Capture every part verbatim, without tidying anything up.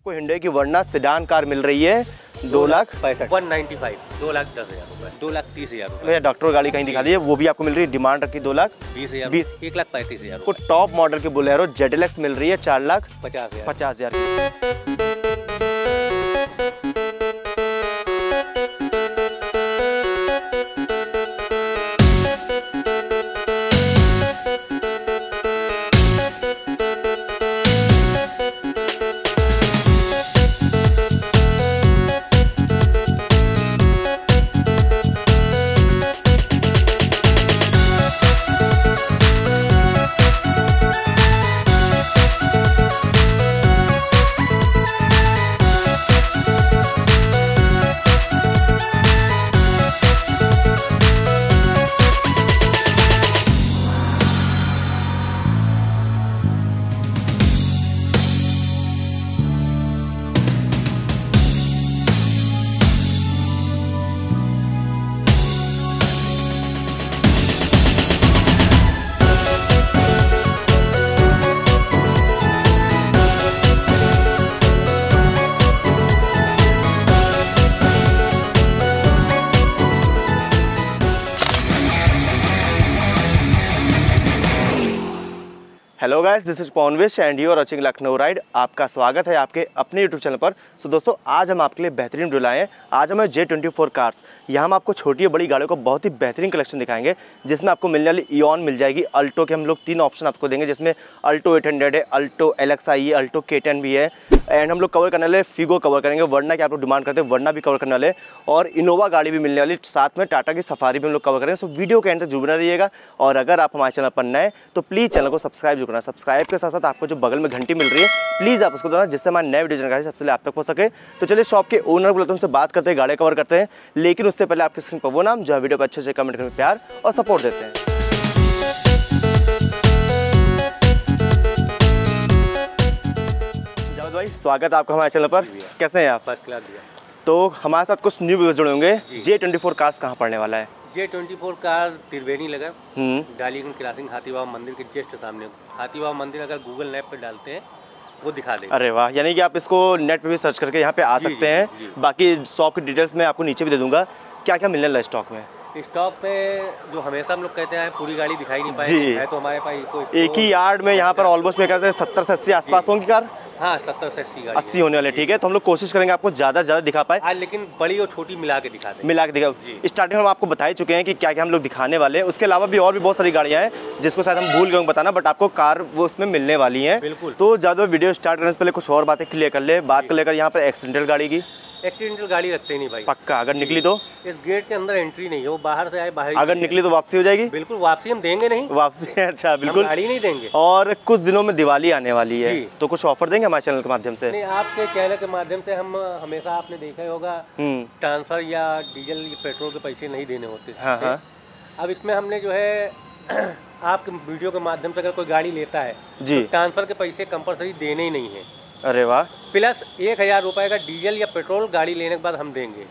आपको हिंडे की वर्ना sedan car मिल रही है दो लाख पैंसठ वन नाइन्टी फाइव दो लाख दस हज़ार रुपये दो लाख तीस हज़ार रुपये। डॉक्टर गाड़ी कहीं दिखा दी है, वो भी आपको मिल रही है, डिमांड रखी दो लाख बीस हज़ार बीस एक लाख पैंतीस हज़ार को टॉप मॉडल की बोलेरो जेड एल एक्स मिल रही है चार लाख पचास हज़ार पचास हजार हेलो गाइस, दिस इज पॉनविश and you are watching Lucknow ride. आपका स्वागत है आपके अपने यूट्यूब चैनल पर। सो so, दोस्तों आज हम आपके लिए बेहतरीन वीडियो लाए हैं। आज हमें जे ट्वेंटी फोर कार्स, यहाँ हम आपको छोटी और बड़ी गाड़ियों को बहुत ही बेहतरीन कलेक्शन दिखाएंगे, जिसमें आपको मिलने वाली इयॉन मिल जाएगी। अल्टो के हम लोग तीन ऑप्शन आपको देंगे, जिसमें अल्टो एट हंड्रेड है, अल्टो एल एक्स आई है, अल्टो के टेन भी है, एंड हम लोग कवर करने वाले फिगो कवर करेंगे, वर्ना की आप लोग डिमांड करते हैं वर्ना भी कवर करने वाले, और इनोवा गाड़ी भी मिलने वाली, साथ में टाटा की सफारी भी हम लोग कवर करेंगे। सो वीडियो के एंड तक जुड़े रहिएगा, और अगर आप हमारे चैनल पर नए तो प्लीज़ चैनल को सब्सक्राइब जरूर करना। सब्सक्राइब के साथ साथ आपको जो बगल में घंटी मिल रही है प्लीज़ आप उसको दबाना, जिससे हमारी नए वीडियो जानकारी सबसे पहले आप तक पहुंच सके। तो चलिए शॉप के ओनर को उनसे बात करते हैं, गाड़ी कवर करते हैं, लेकिन उससे पहले आपके स्क्रीन पर वो नाम जो वीडियो पर अच्छे से कमेंट करके प्यार और सपोर्ट देते हैं। जावेद भाई, स्वागत है आपका हमारे चैनल पर। कैसे हैं आप? फर्स्ट क्लास भैया। तो हमारे साथ कुछ न्यू व्यूअर्स जुड़े होंगे। जे ट्वेंटी फोर कार्स कहाँ पड़ने वाला है? J twenty four car Triveni Nagar, Daliganj crossing, Hathi Baba मंदिर के जस्ट सामने। हाथी बाबा मंदिर अगर गूगल मैप पे डालते हैं वो दिखा देगा। अरे वाह, यानी कि आप इसको नेट पे भी सर्च करके यहाँ पे आ सकते जी, हैं जी, जी। बाकी शॉप की डिटेल्स मैं आपको नीचे भी दे दूंगा। क्या क्या मिलने वाला है स्टॉक में? स्टॉक पे जो हमेशा हम लोग कहते हैं पूरी गाड़ी दिखाई नहीं पाएगी है, तो हमारे पास कोई एक ही यार्ड में यहाँ पर ऑलमोस्ट मेरे ख्याल से सत्तर से अस्सी आसपास होंगी कार। हाँ, सत्तर से अस्सी अस्सी होने वाले। ठीक है, तो हम लोग कोशिश करेंगे आपको ज़्यादा से ज़्यादा दिखा पाए आज, लेकिन बड़ी और छोटी मिला के दिखा दें। मिला के दिखा स्टार्टिंग में हम आपको बता ही चुके हैं कि क्या क्या हम लोग दिखाने वाले हैं। उसके अलावा भी और भी बहुत सारी गाड़ियाँ हैं जिसको शायद हम भूल गए बताना, बट आपको कार वो उसमें मिलने वाली हैं। बिल्कुल। तो ज़्यादा वीडियो स्टार्ट करने से पहले कुछ और बातें क्लियर कर ले। बात कर लेकर यहाँ पर एक्सीडेंटल गाड़ी की। एक्सीडेंटल गाड़ी रखते नहीं भाई, पक्का। अगर निकली तो इस गेट के अंदर एंट्री नहीं है, वो बाहर से आए बाहर। अगर निकली तो वापसी हो जाएगी? बिल्कुल, वापसी हम देंगे नहीं। वापसी अच्छा, बिल्कुल गाड़ी नहीं देंगे। और कुछ दिनों में दिवाली आने वाली है, तो कुछ ऑफर देंगे हमारे चैनल के माध्यम से? नहीं, आपके चैनल के माध्यम से हम हमेशा, आपने देखा होगा, ट्रांसफर या डीजल पेट्रोल के पैसे नहीं देने होते। हाँ हाँ। अब इसमें हमने जो है आपके वीडियो के माध्यम से अगर कोई गाड़ी लेता है जी, तो ट्रांसफर के पैसे कंपलसरी देने ही नहीं है। अरे वाह। प्लस एक हज़ार रुपये का डीजल या पेट्रोल गाड़ी लेने के बाद हम देंगे।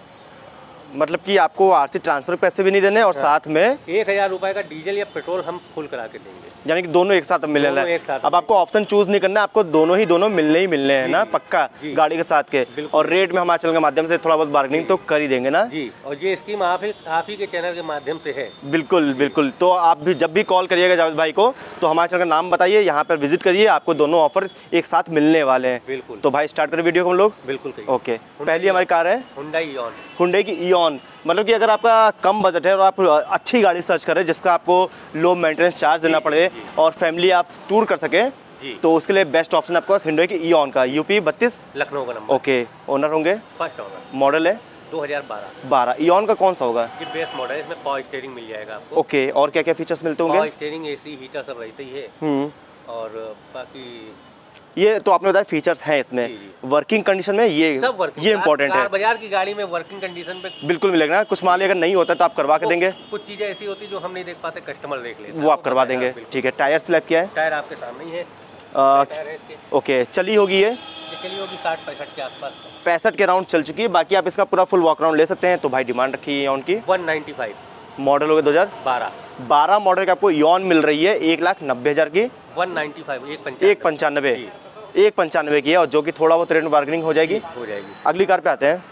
मतलब कि आपको आरसी ट्रांसफर पैसे भी नहीं देने, और हाँ। साथ में एक हज़ार रुपये का डीजल या पेट्रोल हम फुल करा के देंगे, यानी कि दोनों एक साथ मिलने हैं। अब आपको ऑप्शन चूज नहीं करना, आपको दोनों ही दोनों मिलने ही मिलने हैं ना, पक्का गाड़ी के साथ के। और रेट में हमारे चैनल के माध्यम से थोड़ा बहुत बार्गेनिंग तो कर ही देंगे ना जी। और ये स्कीम आप ही आप ही के चैनल के माध्यम से है। बिल्कुल बिल्कुल। तो आप भी जब भी कॉल करिएगा जावेद भाई को तो हमारे चैनल का नाम बताइए, यहाँ पर विजिट करिए, आपको दोनों ऑफर एक साथ मिलने वाले हैं। बिल्कुल। तो भाई स्टार्ट करें वीडियो को हम लोग। बिल्कुल ओके। पहली हमारी कार है हुंडई इयॉन। हुंडई की इयॉन। मतलब कि अगर आपका कम बजट है और आप अच्छी गाड़ी सर्च करें जिसका आपको लो मेंटेनेंस चार्ज देना पड़े और फैमिली आप टूर कर सके, तो उसके लिए बेस्ट ऑप्शन आपके पास हुंडई की इयॉन का, यूपी बत्तीस, लखनऊ का नंबर। ओके। ओनर होंगे? First owner. मॉडल है दो हज़ार बारह। बारह। इयॉन का कौन सा होगा? ये बेस्ट मॉडल है, इसमें पावर स्टीयरिंग मिल जाएगा आपको। ओके। और क्या क्या फीचर्स मिलते होंगे? पावर स्टीयरिंग, एसी, हीटर सब रहते ही है। हम्म। और बाकी ये तो आपने बताया फीचर्स हैं इसमें। जी जी। वर्किंग कंडीशन में ये सब वर्किंग, ये इम्पोर्टेंट है। बाजार की गाड़ी में वर्किंग कंडीशन पे बिल्कुल मिलेगा ना। कुछ माल अगर नहीं होता तो आप करवा के देंगे? कुछ चीजें ऐसी होती जो हम नहीं देख पाते, कस्टमर देख लेते, वो आप करवा देंगे। ठीक है। टायर स्लैब क्या है? टायर आपके सामने ही है। ओके। चली होगी ये? चली होगी साठ पैंसठ के आसपास, पैंसठ के राउंड चल चुकी है। बाकी आप इसका पूरा फुल वॉक राउंड ले सकते हैं। तो भाई डिमांड रखी है उनकी वन नाइन्टी फाइव। मॉडल हो गया दो हज़ार बारह। बारह मॉडल का आपको इयॉन मिल रही है एक लाख नब्बे हज़ार की। वन नाइन्टी फाइव, एक एक पंचानबे। एक पंचानवे की है, और जो कि थोड़ा बहुत रेट में बार्गेनिंग हो जाएगी। हो जाएगी। अगली कार पे आते हैं।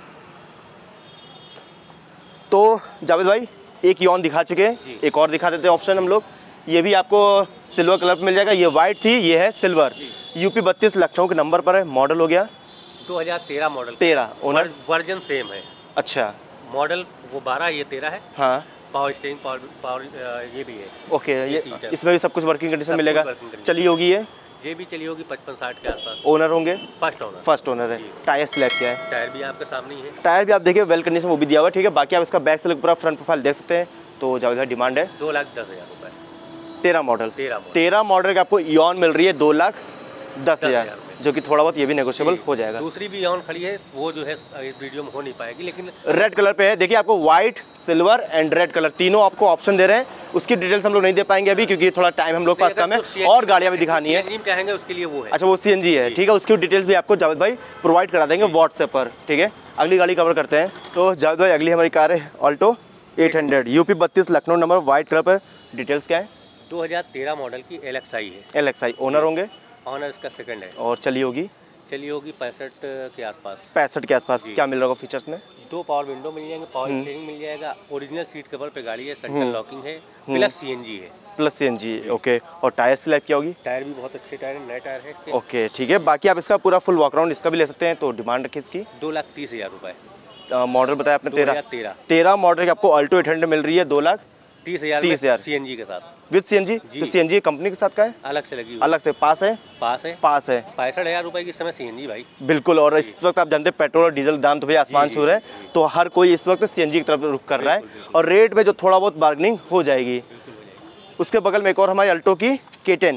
तो जावेद भाई एक यॉन दिखा चुके हैं, एक और दिखा देते हैं ऑप्शन हम लोग। ये भी आपको सिल्वर कलर में मिल जाएगा। ये वाइट थी, ये है सिल्वर। यूपी बत्तीस लखनऊ के नंबर पर है। मॉडल हो गया दो हज़ार तेरह मॉडल। तेरह। ओनर वर्जन सेम है। अच्छा, मॉडल वो बारह, ये तेरह है। हाँ, पावर स्टीयरिंग, पावर पावर ये भी है। ओके, ये इसमें भी सब कुछ वर्किंग कंडीशन मिलेगा। चली होगी ये ये भी चली होगी पचपन साठ के आसपास। ओनर होंगे? First owner. फर्स्ट ओनर है। टायर सिलेक्ट किया है? टायर भी आपके सामने ही है। टायर भी आप देखिए वेल कंडीशन वो भी दिया हुआ है, ठीक है। बाकी आप इसका बैक से पूरा फ्रंट प्रोफाइल देख सकते हैं। तो जावेद भाई डिमांड है दो लाख दस हजार रुपए। तेरह मॉडल तेरह तेरह मॉडल का आपको इॉन मिल रही है दो लाख दस हजार, जो कि थोड़ा बहुत ये भी नेगोशिएबल हो जाएगा। दूसरी भी इॉन खड़ी है, वो जो है इस वीडियो में हो नहीं पाएगी, लेकिन रेड कलर पे है। देखिए आपको white, silver and red colour तीनों आपको ऑप्शन दे रहे हैं। उसकी डिटेल्स हम लोग नहीं दे पाएंगे अभी, क्योंकि थोड़ा टाइम हम लोग पास कम है और गाड़ियां भी दिखानी है। चाहेंगे उसके लिए वो है। अच्छा, वो सीएनजी है, ठीक है। उसकी डिटेल्स भी आपको जावेद भाई प्रोवाइड करा देंगे व्हाट्सएप पर, ठीक है। अगली गाड़ी कवर करते हैं। तो जावेद भाई अगली हमारी कार है ऑल्टो एट हंड्रेड, यूपी बत्तीस लखनऊ नंबर, व्हाइट कलर पर। डिटेल्स क्या है? दो हज़ार तेरह मॉडल की एल एक्स आई है। L X I. ओनर होंगे? ऑनर इसका सेकंड है। और चली होगी? चली होगी पैंसठ के आसपास। पैंसठ के आसपास। क्या मिल रहा होगा फीचर्स में? दो पावर विंडो मिल जाएंगे, पावर स्टीयरिंग मिल जाएगा, ओरिजिनल सीट कवर पे गाड़ी है, सेंट्रल लॉकिंग है, प्लस सीएनजी है। Plus CNG, okay. और टायर से लाइफ क्या होगी? टायर भी बहुत अच्छे टायर है, नए टायर है इसके। ओके, ठीक है। बाकी आप इसका पूरा फुल वॉकराउंड इसका भी ले सकते हैं। तो डिमांड रखी इसकी दो लाख तीस हजार रुपए। मॉडल बताया आपने तेरह तेरह तेरह मॉडल की आपको ऑल्टो एट हंड्रेड मिल रही है दो लाख तीस हजार तीस हजार सीएनजी के साथ, विद सीएनजी। तो सीएनजी कंपनी के साथ का है, अलग से लगी हुई। अलग से पास है? पास है, पास है। पैंसठ हजार रुपए की इस समय सीएनजी भाई। बिल्कुल। और इस वक्त आप जानते हैं पेट्रोल और डीजल दाम तो भैया आसमान छू रहे हैं, तो हर कोई इस वक्त सीएनजी की तरफ रुख कर रहा है, और रेट में जो थोड़ा बहुत बार्गेनिंग हो जाएगी। उसके बगल में एक और हमारी अल्टो की के टेन,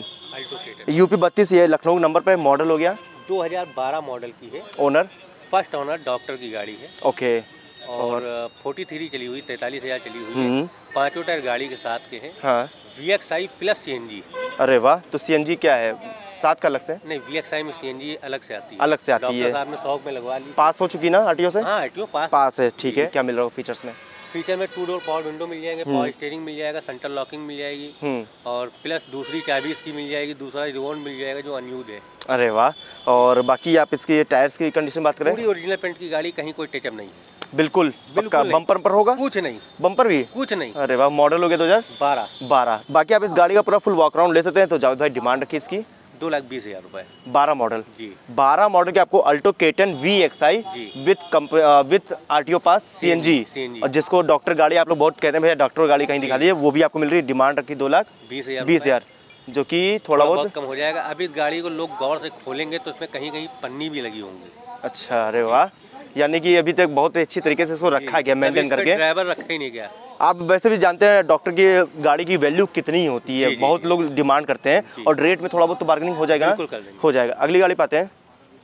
यूपी बत्तीस, ये लखनऊ नंबर पर। मॉडल हो गया दो हज़ार बारह मॉडल की है। ओनर? फर्स्ट ओनर, डॉक्टर की गाड़ी है। ओके। और तैंतालीस चली हुई, तैंतालीस हजार चली हुई है। पांचों टायर गाड़ी के साथ के हैं। हाँ। V X I plus CNG. अरे वाह। तो सीएनजी क्या है, साथ का अलग से? नहीं, वी एक्स आई में सीएनजी अलग से आती है। अलग से आती है। डॉक्टर साहब ने सौ में लगवा ली। पास हो चुकी ना आरटीओ से? हाँ, आरटीओ पास पास है, ठीक है। क्या मिल रहा है फीचर्स में? फीचर में टू डोर पावर विंडो मिल जाएंगे, पावर स्टीयरिंग मिल जाएगा, सेंट्रल लॉकिंग मिल जाएगी, और प्लस दूसरी चाबी इसकी मिल जाएगी, दूसरा रिमोट मिल जाएगा जो अनयूज है। अरे वाह। और बाकी आप इसकी टायर्स की कंडीशन बात करें? पूरी ओरिजिनल पेंट की गाड़ी, कहीं कोई टचअप नहीं है। बिल्कुल बिल्कुल। बम्पर पर होगा? कुछ नहीं। बम्पर भी कुछ नहीं। अरे वाह। मॉडल हो गया दो हजार बारह बारह। बाकी आप इस गाड़ी का पूरा फुल वॉकराउंड ले सकते हैं। तो जावेद भाई डिमांड रखी इसकी दो लाख बीस हजार रुपए। बारह मॉडल जी। बारह मॉडल के आपको Alto K ten V X I with with RTO pass CNG, और जिसको डॉक्टर गाड़ी आप लोग बहुत कहते हैं भैया डॉक्टर गाड़ी कहीं दिखा दी है, वो भी आपको मिल रही है। डिमांड रखी दो लाख बीस हजार बीस हजार, जो कि थोड़ा बहुत कम हो जाएगा। अभी इस गाड़ी को लोग गौर से खोलेंगे तो इसमें कहीं कहीं पन्नी भी लगी होंगी। अच्छा, अरे वाह। यानी कि अभी तक बहुत अच्छी तरीके से इसको रखा गया, मेंटेन करके। ड्राइवर रखा ही नहीं गया। आप वैसे भी जानते हैं डॉक्टर की गाड़ी की वैल्यू कितनी होती है, बहुत लोग डिमांड करते हैं, और रेट में थोड़ा बहुत तो बार्गेनिंग हो जाएगा ना? हो जाएगा। अगली गाड़ी पाते हैं।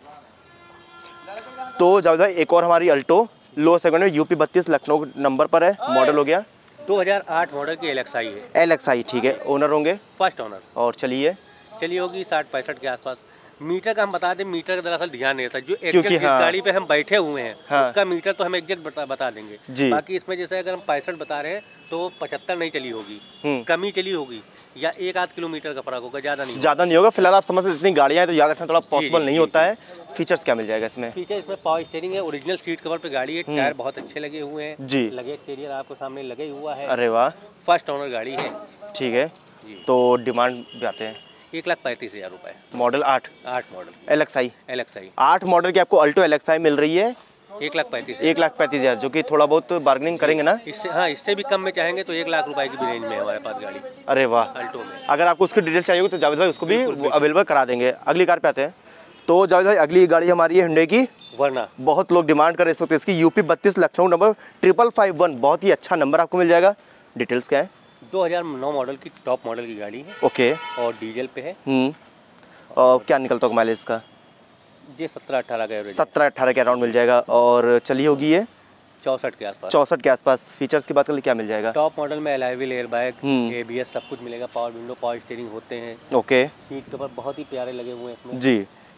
तो जावेद भाई एक और हमारी अल्टो लो सेगमेंट में, यूपी बत्तीस लखनऊ नंबर पर है। मॉडल हो गया दो हज़ार आठ मॉडल की एल एक्स आई है। एल एक्स आई, ठीक है। ओनर होंगे? First owner. और चलिए चलिए होगी साठ पैंसठ के आसपास। मीटर का हम बता दें, मीटर का दरअसल ध्यान नहीं रहता। जो एक्चुअल हाँ, गाड़ी पे हम बैठे हुए हैं हाँ, उसका मीटर तो हम एग्जैक्ट बता, बता देंगे। बाकी इसमें जैसे अगर हम पैंसठ बता रहे हैं तो पचहत्तर नहीं चली होगी, कमी चली होगी, या एक आध किलोमीटर का फर्क होगा, ज्यादा नहीं ज्यादा नहीं होगा। फिलहाल आप समझ सकते इतनी गाड़ियां हैं तो याद रखना थोड़ा पॉसिबल नहीं होता है। फीचर्स क्या मिल जाएगा इसमें? फीचर इसमें पावर स्टीयरिंग है, ओरिजिनल सीट कवर पे गाड़ी है, टायर बहुत अच्छे लगे हुए हैं जी, लगे कैरियर आपको सामने लगे हुआ है। अरे वाह। फर्स्ट ओनर गाड़ी है, ठीक है। तो डिमांड जाते हैं एक लाख पैंतीस हजार रुपए। मॉडल आठ आठ model L X I L X I आठ मॉडल की आपको अल्टो एल एक्स आई मिल रही है एक लाख पैंतीस एक लाख पैंतीस हजार, जो कि थोड़ा बहुत बार्गेनिंग करेंगे ना? इससे हाँ, इससे भी कम में चाहेंगे तो एक लाख रुपए की भी रेंज में है हमारे पास गाड़ी। अरे वाह। अल्टो में अगर आपको उसकी डिटेल चाहिए तो जावेद भाई उसको भी अवेलेबल करा देंगे। अगली कार पे आते हैं। तो जावेद भाई अगली गाड़ी हमारी है हुंडई की वर्ना। बहुत लोग डिमांड कर रहे इस वक्त इसकी, यूपी बत्तीस Lucknow number triple five one, बहुत ही अच्छा नंबर आपको मिल जाएगा। डिटेल्स क्या है? दो हज़ार नौ मॉडल की टॉप मॉडल की गाड़ी है। ओके। और डीजल पे है। हम्म। और क्या निकलता होगा माइलेज का? ये सत्रह अठारह का एवरेज सत्रह अठारह के अराउंड मिल जाएगा। और चली होगी ये चौसठ के आसपास चौसठ के आसपास। फीचर्स की बात कर ले क्या मिल जाएगा? टॉप मॉडल में एलॉय व्हील, एयरबैग, एबीएस सब कुछ मिलेगा, पावर विंडो, पावर स्टीयरिंग होते हैं। ओके। सीट कवर बहुत ही प्यारे लगे हुए हैं इसमें जी।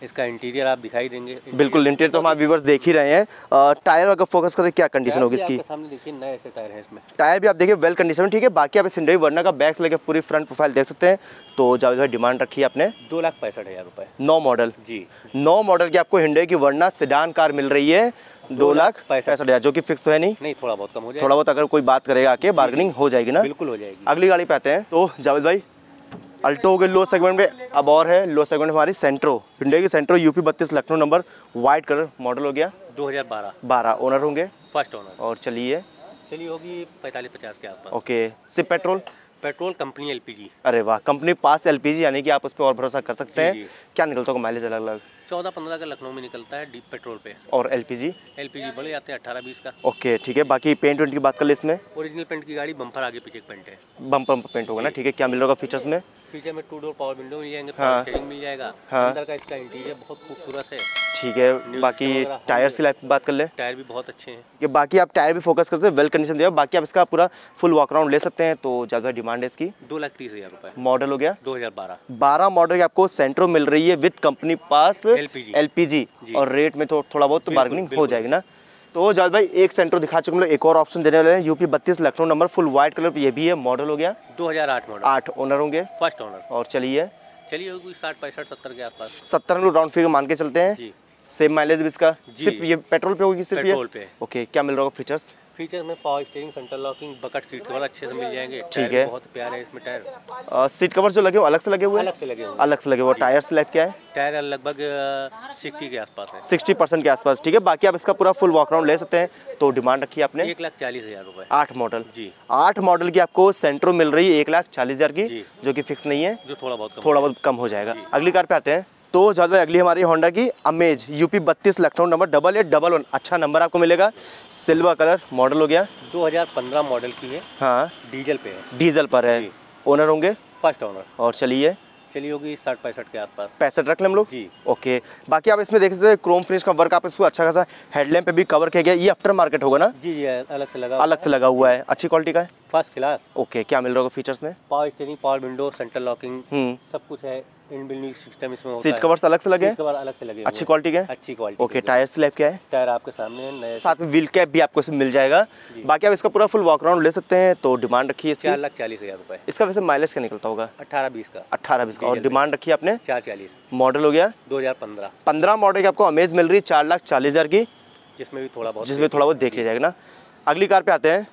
इसका इंटीरियर आप दिखाई देंगे। बिल्कुल, इंटीरियर तो हमारे व्यूअर्स देख ही रहे हैं। टायर अगर फोकस करें क्या कंडीशन होगी इसकी? सामने देखिए नए ऐसे टायर हैं इसमें। टायर भी आप देखिए वेल कंडीशन में, ठीक है। बाकी आप इस हिंडई वर्ना का बैक से लेकर पूरी फ्रंट प्रोफाइल देख सकते हैं। तो जावेद भाई डिमांड रखी है आपने दो लाख पैंसठ हज़ार रुपये। नौ मॉडल जी, नौ मॉडल की आपको हिंडई की वर्ना सेडान कार मिल रही है दो लाख पैंसठ हज़ार, जो कि फिक्स तो है नहीं? नहीं, थोड़ा बहुत कम हो जाएगा। थोड़ा बहुत अगर कोई बात करेगा आके बार्गेनिंग हो जाएगी ना? बिल्कुल हो जाएगी। अगली गाड़ी पे आते हैं। तो जावेद भाई अल्टो हो गई लो सेगमेंट में, अब और है लो सेगमेंट में हमारी सेंट्रो, हिंडई की सेंट्रो यूपी बत्तीस Lucknow number, white colour, model हो गया दो हज़ार बारह। बारह ओनर होंगे? First owner. और चलिए चलिए होगी पैंतालीस पचास के आसपास। ओके। सिर्फ पेट्रोल? Petrol company LPG. अरे वाह, कंपनी पास एलपीजी, यानी कि आप उस पर और भरोसा कर सकते हैं। जी। क्या निकलता होगा माइलेज अलग अलग? चौदह पंद्रह का लखनऊ में निकलता है डीप पेट्रोल पे। और एलपीजी? एलपीजी बड़े आते हैं अठारह बीस का। ओके ठीक है। बाकी पेंट वेंट की बात कर ले इसमें? ओरिजिनल पेंट की गाड़ी, बम्पर आगे पीछे पेंट है। बम्पर पेंट होगा ना, ठीक है। क्या मिल रहा होगा फीचर्स में? फीचर में टू डोर पावर विंडो मिल जाएंगे, हाँ। पावर स्टीयरिंग मिल जाएगा। हाँ। अंदर का इसका इंटीरियर बहुत खूबसूरत है, ठीक है। बाकी टायर्स की लाइफ की बात कर ले? टायर भी बहुत अच्छे हैं। कि बाकी आप टायर भी फोकस कर सकते हैं, वेल कंडीशन दिया। बाकी आप इसका पूरा फुल वॉक अराउंड ले सकते हैं। तो ज़्यादा डिमांड है इसकी दो लाख तीस हज़ार रुपये। मॉडल हो गया दो हज़ार बारह। बारह मॉडल की आपको सेंट्रो मिल रही है with company pass LPG. LPG, और रेट में तो थोड़ा बहुत तो बार्गेनिंग हो जाएगी ना। तो जावेद भाई एक सेंट्रो दिखा चुके हैं, एक और ऑप्शन देने वाले हैं यूपी बत्तीस Lucknow number, full white colour, ये भी है। मॉडल हो गया दो हज़ार आठ मॉडल। आठ ओनर होंगे? First owner. और चलिए चलिए होगी साठ पैंसठ सत्तर के आसपास। सत्तर हम लोग राउंड फिगर मान के चलते हैं। जी। सेम माइलेज भी इसका? जी। सिर्फ ये पेट्रोल पे होगी? सिर्फ पेट्रोल ये पे। ओके। क्या मिल रहा होगा फीचर्स? फीचर में power steering, central locking, bucket seat cover अच्छे से मिल जाएंगे। ठीक है। बहुत प्यारे हैं इसमें टायर। आ, सीट कवर जो लगे हुए अलग से लगे हुए हैं? अलग से लगे हुए हैं। अलग से लगे हुए। टायर से लाइफ क्या है? टायर लगभग सिक्सटी के आसपास है। सिक्सटी परसेंट के आसपास, ठीक है। बाकी आप इसका पूरा फुल वॉक अराउंड ले सकते हैं। तो डिमांड रखी है आपने एक लाख चालीस हज़ार रुपये। आठ मॉडल। जी। आठ मॉडल की आपको सेंट्रो मिल रही है एक लाख चालीस हज़ार की, जी। जो कि फिक्स नहीं है, जो थोड़ा बहुत कम थोड़ा बहुत कम हो जाएगा। अगली कार पे आते हैं। तो जावेद भाई अगली हमारी होंडा की अमेज यूपी बत्तीस Lucknow number, double eight double one, अच्छा नंबर आपको मिलेगा, सिल्वर कलर, मॉडल हो गया दो हज़ार पंद्रह मॉडल की है। हाँ, डीजल पे है। डीजल पर है। ओनर होंगे? First owner. और चलिए चलिए होगी साठ पैंसठ के आसपास। पैंसठ रख लें हम लोग? जी। ओके। बाकी आप इसमें देख सकते हैं क्रोम फिनिश का वर्क, आप इसको अच्छा खासा हेडलैम्प पे भी कवर किया गया। ये आफ्टर मार्केट होगा ना? जी जी, अलग से लगा अलग से लगा हुआ है, अच्छी क्वालिटी का है, फर्स्ट क्लास। ओके। क्या मिल रहा होगा फीचर्स में? Power steering, power window, central locking, hmm सब कुछ है। इनबिल्ट म्यूजिक सिस्टम इसमें होता सीट है। कवर्स अलग से लगे? सीट कवर अलग से लगे हुए अच्छी हैं। क्वालिटी के? अच्छी क्वालिटी। ओके। टायर स्लैब क्या है? टायर आपके सामने है, नए। साथ में व्हील कैप भी आपको इसमें मिल जाएगा। बाकी आप इसका पूरा फुल वॉक अराउंड ले सकते हैं। तो डिमांड रखी है इसकी चार लाख चालीस हज़ार रुपये। इसका वैसे माइलेज क्या निकलता होगा? अठारह बीस का। अट्ठारह बीस का। और डिमांड रखी है आपने चार चालीस। मॉडल हो गया दो हज़ार पंद्रह। पंद्रह मॉडल की आपको अमेज मिल रही है चार लाख चालीस हज़ार की, जिसमें भी थोड़ा बहुत जिसमें थोड़ा बहुत देख लिया जाएगा ना। अगली कार पे आते हैं।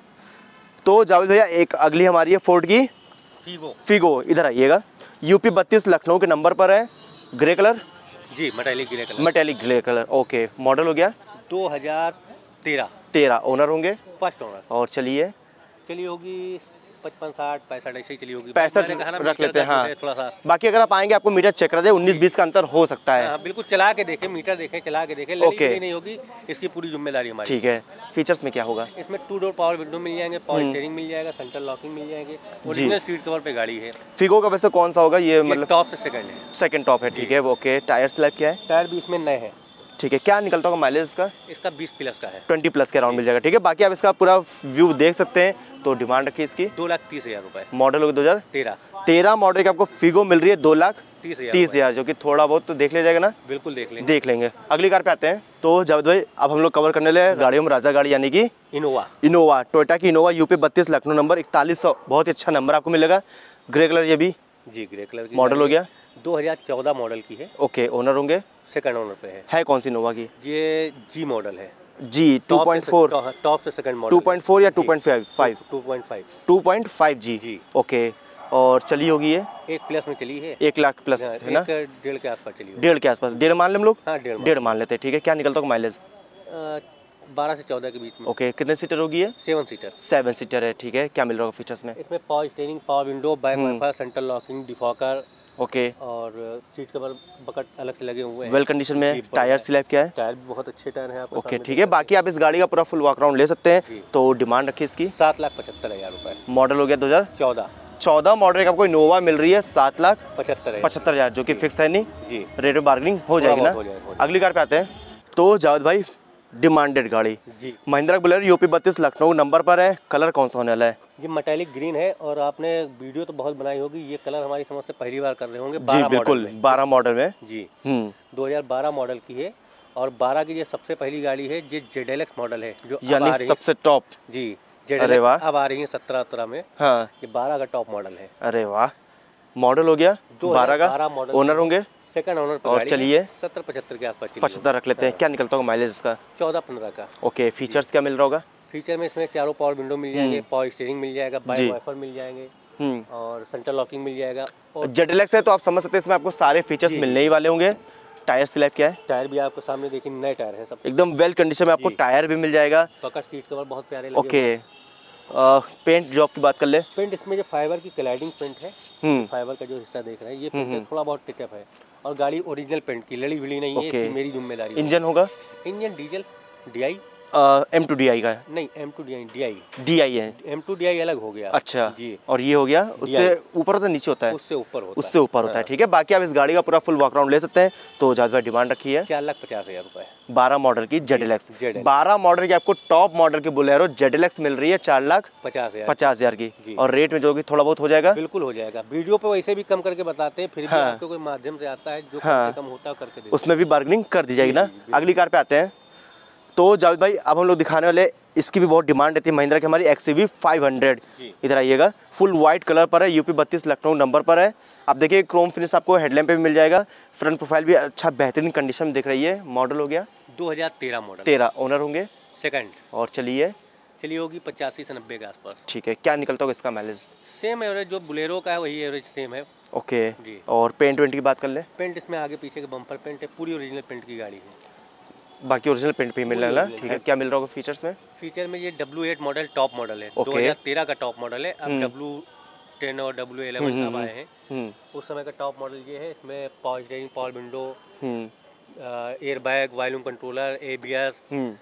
तो जावेद भैया एक अगली हमारी है फोर्ड की फीगो। फीगो, इधर आइएगा, यूपी बत्तीस लखनऊ के नंबर पर है, ग्रे कलर? जी, metallic grey colour. Metallic grey colour, okay. Model हो गया दो हज़ार तेरह। तेरह ओनर होंगे? First owner. और चलिए चलिए होगी पचपन साठ पैंसठ ऐसे ही चली होगी। पैंसठ मैंने कहा ना, रख मीटर लेते हैं। का हाँ, थोड़ा सा। बाकी अगर आप आएंगे आपको मीटर चेक करा दे, उन्नीस बीस का अंतर हो सकता है। हाँ, बिल्कुल चला के देखें, मीटर देखें, चला के देखें, ओके। लड़ी नहीं होगी, इसकी पूरी जिम्मेदारी हमारी। ठीक है। फीचर्स में क्या होगा? इसमें टू डोर पावर विंडो मिल जाएंगे, पावर स्टीयरिंग मिल जाएगा, सेंट्रल लॉकिंग मिल जाएंगे, ओरिजिनल सीट कवर पे गाड़ी है। फीगो का वैसे कौन सा होगा ये? मतलब टॉप से सेकंड है। सेकंड टॉप है, ठीक है। ओके। टायर स्लैब क्या है? टायर भी इसमें नए हैं। ठीक है। क्या निकलता होगा माइलेज इसका? इसका बीस प्लस का है। ट्वेंटी प्लस के अराउंड मिल जाएगा, ठीक है। बाकी आप इसका पूरा व्यू देख सकते हैं। तो डिमांड रखिए इसकी दो लाख तीस हज़ार रुपये। मॉडल होगा दो हज़ार तेरह। तेरह मॉडल की आपको फीगो मिल रही है दो लाख तीस हज़ार तीस हज़ार, जो कि थोड़ा बहुत तो देख लिया जाएगा ना? बिल्कुल देख लेंगे। देख लेंगे। अगली कार पे आते हैं। तो जावेद भाई अब हम लोग कवर करने लगे गाड़ियों में राजा गाड़ी, यानी कि इनोवा। इनोवा, टोयोटा की इनोवा यूपी बत्तीस लखनऊ नंबर इकतालीस सौ, बहुत ही अच्छा नंबर आपको मिलेगा। ग्रे कलर, ये भी जी ग्रे कलर की। मॉडल हो गया दो हज़ार चौदह मॉडल की है। ओके। ओनर होंगे? सेकंड ओनर पे है। है कौन सी इनोवा की? ये जी मॉडल है। G two point four top से second model. Two point four या two point five? Two point five. Two point five जी जी। ओके। और चली होगी ये एक प्लस में चली है। एक लाख प्लस है ना? एक डेढ़ के आसपास चली होगी। डेढ़ के आसपास, डेढ़ मान लें हम लोग? हाँ, डेढ़ डेढ़ मान लेते हैं, ठीक है। क्या निकलता होगा माइलेज? बारह से चौदह के बीच में। ओके। कितने सीटर होगी ये? Seven seater. सेवन सीटर है, ठीक है। क्या मिल रहा होगा फीचर्स में? इसमें power steering, power window, back wiper, central locking, defogger okay. और सीट कवर बकेट अलग से लगे हुए हैं। वेल कंडीशन में। टायर स्लैब क्या है? टायर भी बहुत अच्छे टायर हैं आपके ओके, ठीक है। बाकी आप इस गाड़ी का पूरा फुल वॉक अराउंड ले सकते हैं। तो डिमांड रखिए इसकी सात लाख पचहत्तर हज़ार रुपये। मॉडल हो गया दो हज़ार चौदह। चौदह मॉडल का आपको इनोवा मिल रही है सात लाख पचहत्तर पचहत्तर हज़ार, जो कि फिक्स है नहीं जी। रेट में बार्गेनिंग हो जाएगी ना। हो जाएगा, हो जाएगा। अगली कार पे आते हैं। तो जावेद भाई डिमांडेड गाड़ी जी। महिंद्रा बोलेरो यूपी बत्तीस लखनऊ नंबर पर है। कलर कौन सा होने वाला है? ये मेटालिक ग्रीन है और आपने वीडियो तो बहुत बनाई होगी, ये कलर हमारी समझ से पहली बार कर रहे होंगे। जी बिल्कुल, बारह मॉडल में जी। हम्म दो हज़ार बारह मॉडल की है और बारह की ये सबसे पहली गाड़ी है। ये जेड एल एक्स मॉडल है जो यानी सबसे टॉप। जी जेड एल एक्स अब आ रही है सत्रह सत्रह में। हाँ ये बारह का टॉप मॉडल है। अरे वाह, मॉडल हो गया बारह का, मॉडल ओनर होंगे सेकंड ओनर पर। और चलिए सत्तर पचहत्तर के आसपास पचहत्तर रख लेते हैं। क्या निकलता होगा माइलेज इसका? चौदह पंद्रह का। ओके, फीचर्स क्या मिल रहा होगा? फीचर में इसमें चारों पावर विंडो मिल जाएंगे, पावर स्टीयरिंग मिल जाएगा, बाइक वाइपर मिल जाएंगे और सेंटर लॉकिंग मिल जाएगा। और जेड एल एक्स है तो आप समझ सकते हैं इसमें आपको सारे फीचर्स मिलने ही वाले होंगे। टायर की लाइफ क्या है? टायर भी आपको सामने देखिए नए टायर हैं, सब एकदम वेल कंडीशन में आपको टायर भी मिल जाएगा। पकड़ सीट कवर बहुत प्यारे लगे। ओके, पेंट जॉब की बात कर ले। पेंट इसमें जो फाइबर की क्लैडिंग पेंट है, फाइबर का जो हिस्सा देख रहे हैं ये पेंट थोड़ा बहुत टचअप है और गाड़ी ओरिजिनल पेंट की, लड़ी भिड़ी नहीं है। इसकी मेरी जिम्मेदारी। इंजन होगा? Engine diesel D I M two D I का है? नहीं, M two D I D I D I है। एम टू डी आई अलग हो गया। अच्छा जी। और ये हो गया उससे ऊपर होता है नीचे होता है? उससे ऊपर होता उससे ऊपर होता है। ठीक है, बाकी आप इस गाड़ी का पूरा फुल वॉकराउंड ले सकते हैं। तो ज्यादा डिमांड रखी है चार लाख पचास हजार रुपए। बारह मॉडल की जेड एल एक्स, बारह मॉडल की आपको टॉप मॉडल की बोलेरो जेड एल एक्स मिल रही है चार लाख पचास हजार पचास हजार की। और रेट में जो कि थोड़ा बहुत हो जाएगा? बिल्कुल हो जाएगा। वीडियो पे वैसे भी कम करके बताते हैं, फिर भी आपको कोई माध्यम से आता है जो कम होता है करके उसमें भी बार्गेनिंग कर दी जाएगी ना। अगली कार पे आते हैं। तो जावेद भाई अब हम लोग दिखाने वाले, इसकी भी बहुत डिमांड रहती है महिंद्रा की, हमारी X U V five hundred. इधर आइएगा, फुल वाइट कलर पर है, यूपी बत्तीस लखनऊ नंबर पर है। आप देखिए क्रोम फिनिश आपको हेडलैम्प पे भी मिल जाएगा। फ्रंट प्रोफाइल भी अच्छा बेहतरीन कंडीशन में दिख रही है। मॉडल हो गया दो हज़ार तेरह मॉडल। तेरह ओनर होंगे सेकंड। और चलिए चलिए होगी पचासी से नब्बे के आसपास। ठीक है, क्या निकलता होगा इसका माइलेज? सेम एवरेज जो बुलेरो का है वही एवरेज सेम है। ओके जी। और पेंट वेंट की बात कर ले। पेंट इसमें आगे पीछे के बम्पर पेंट है, पूरी ओरिजिनल पेंट की गाड़ी है। बाकी ओरिजिनल पेंट पे मिल रहा है ना। ठीक है, क्या मिल रहा होगा फीचर्स में? फीचर में ये W eight model top model है। दो हज़ार तेरह का टॉप मॉडल है। अब डब्ल्यू टेन और डब्ल्यू इलेवन अब आए हैं। उस समय का टॉप मॉडल ये है। इसमें power steering, power window, air bag, volume controller, A B S,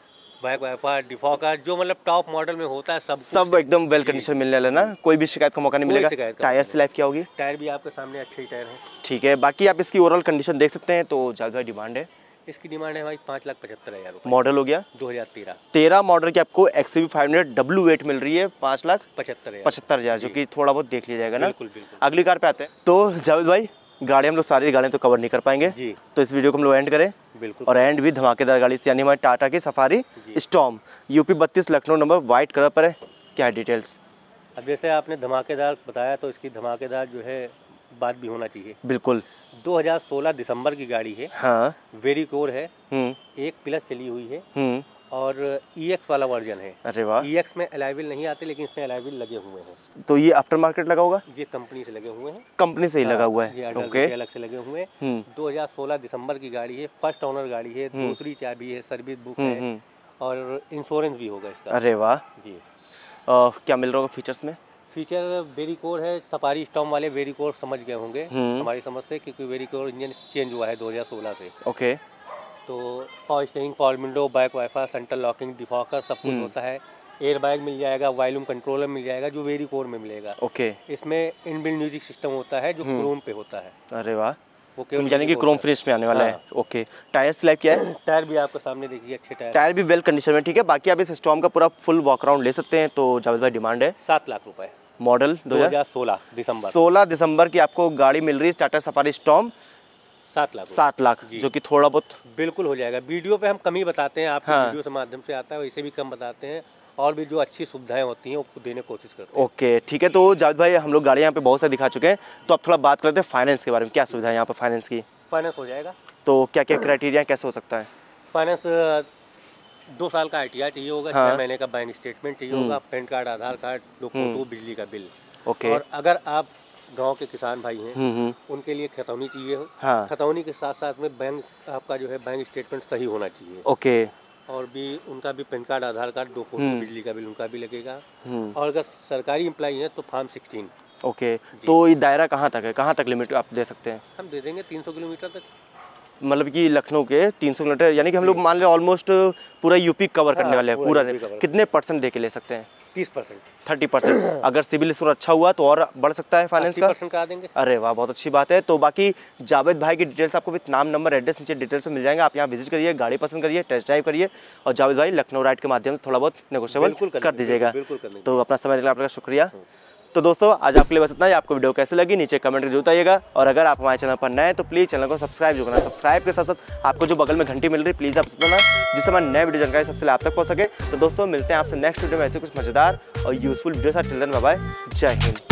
back wiper, defogger, जो मतलब टॉप मॉडल में होता है सब सब एकदम वेल कंडीशन मिलने वाला ना। कोई भी शिकायत का मौका नहीं मिलेगा। टायर की लाइफ क्या होगी? टायर भी आपके सामने अच्छे ही टायर हैं। ठीक है, बाकी आप इसकी ओवरऑल कंडीशन देख सकते हैं। तो ज्यादा डिमांड है इसकी। डिमांड है भाई पाँच लाख पचहत्तर हजार रुपए। मॉडल हो गया दो हज़ार तेरह तेरह मॉडल की आपको X U V five hundred W eight मिल रही है पाँच लाख पचहत्तर पचहत्तर हजार, जो कि थोड़ा बहुत देख लिया जाएगा ना। बिल्कुल बिल्कुल। अगली कार पे आते हैं। तो जावेद भाई गाड़ी हम लोग सारी गाड़ियाँ तो कवर नहीं कर पाएंगे जी, तो इस वीडियो को हम लोग एंड करें। बिल्कुल। और एंड भी धमाकेदार गाड़ी से, यानी हमारी टाटा की सफारी स्टॉर्म यूपी बत्तीस लखनऊ नंबर व्हाइट कलर पर है। क्या है डिटेल्स? अब जैसे आपने धमाकेदार बताया तो इसकी धमाकेदार जो है बात भी होना चाहिए। बिल्कुल। दो हज़ार सोलह दिसंबर की गाड़ी है। हाँ। वेरी कोर है, एक प्लस चली हुई है और ई एक्स वाला वर्जन है। अरे वाह। ई एक्स में अलाइविल नहीं आते लेकिन इसमें अलाइविल लगे हुए हैं। तो ये आफ्टर मार्केट लगा होगा? ये कंपनी से लगे हुए हैं। कंपनी से ही लगा हुआ है। ये ओके। अलग से लगे हुए हैं। दो हज़ार सोलह दिसंबर की गाड़ी है, फर्स्ट ओनर गाड़ी है, दूसरी चाबी है, सर्विस बुक है और इंश्योरेंस भी होगा इसका। अरे वाह जी। क्या मिल रहा होगा फीचर्स में? फीचर वेरी कोर है। सफारी स्टॉर्म वाले वेरी कोर समझ गए होंगे हमारी समझ से, क्योंकि वेरी कोर इंजन चेंज हुआ है दो हज़ार सोलह से। ओके। तो power steering, power window, back wiper, centre locking, defogger सब कुछ होता है। एयर बैग मिल जाएगा, वॉल्यूम कंट्रोलर मिल जाएगा जो वेरी कोर में मिलेगा। ओके। इसमें इनबिल्ट म्यूजिक सिस्टम होता है जो क्रोम पे होता है। अरे वाह, वो यानी कि क्रोम फिनिश में आने वाला है। ओके, टायर की लाइफ क्या है? टायर भी आपको सामने देखिए अच्छे टायर टायर भी वेल कंडीशन में। ठीक है, बाकी आप इस स्टॉर्म का पूरा फुल वॉक अराउंड ले सकते हैं। तो जावेद भाई डिमांड है सात लाख रुपए। मॉडल दो हज़ार सोलह दिसंबर सोलह दिसंबर की आपको गाड़ी मिल रही है टाटा सफारी स्टॉर्म सात लाख सात लाख जो कि थोड़ा बहुत बिल्कुल हो जाएगा। वीडियो पे हम कम ही बताते हैं, आपको हाँ। वीडियो से माध्यम से आता है वैसे भी कम बताते हैं और भी जो अच्छी सुविधाएं होती हैं वो देने की कोशिश करते हैं। ओके ठीक है, तो जावेद भाई हम लोग गाड़ियाँ यहाँ पे बहुत सारी दिखा चुके हैं, तो अब थोड़ा बात करते हैं फाइनेंस के बारे में। क्या सुविधा है यहाँ पर फाइनेंस की? फाइनेंस हो जाएगा। तो क्या क्या क्राइटेरिया कैसे हो सकता है? फाइनेंस दो साल का आई टी आर चाहिए होगा, छः महीने का बैंक स्टेटमेंट चाहिए होगा, पैन कार्ड, आधार कार्ड, दो फोटो, बिजली का बिल। ओके। और अगर आप गांव के किसान भाई हैं उनके लिए खतौनी चाहिए हो। हाँ। खतौनी के साथ साथ में बैंक आपका जो है बैंक स्टेटमेंट सही होना चाहिए। ओके। और भी उनका भी पैन कार्ड, आधार कार्ड, दो फोटो, बिजली का बिल उनका भी लगेगा। और अगर सरकारी एम्प्लॉई है तो फॉर्म सिक्सटीन। ओके, तो ये दायरा कहाँ तक है, कहाँ तक लिमिट आप दे सकते हैं? हम दे देंगे तीन सौ किलोमीटर तक, मतलब कि लखनऊ के तीन सौ किलोमीटर, यानी कि हम लोग मान लें ऑलमोस्ट पूरा यूपी कवर करने वाले हैं। पूरा कितने परसेंट दे के ले सकते हैं? तीस परसेंट थर्टी परसेंट अगर सिविल स्कोर अच्छा हुआ तो और बढ़ सकता है फाइनेंस का, परसेंट करा देंगे। अरे वाह, बहुत अच्छी बात है। तो बाकी जावेद भाई की डिटेल्स आपको विद नाम नंबर एड्रेस नीचे डिटेल्स में मिल जाएंगे। आप यहाँ विजिट करिए, गाड़ी पसंद करिए, टेस्ट ड्राइव करिए और जावेद भाई लखनऊ राइड के माध्यम से थोड़ा बहुत नेगोशिएबल कर दीजिएगा। तो अपना समय देने के लिए आपका शुक्रिया। तो दोस्तों आज आपके लिए बस इतना ही। आपको वीडियो कैसे लगी नीचे कमेंट करके जरूर बताइएगा और अगर आप हमारे चैनल पर नए हैं तो प्लीज़ चैनल को सब्सक्राइब जो करना। सब्सक्राइब के साथ साथ आपको जो बगल में घंटी मिल रही है प्लीज़ आप सुनना, जिससे हमारी नए वीडियो जानकारी सबसे पहले आप तक पहुंच सके। तो दोस्तों मिलते हैं आपसे नेक्स्ट वीडियो में ऐसे कुछ मजेदार और यूजफुल वीडियो साथ। टिल देन बाय बाय, जय हिंद।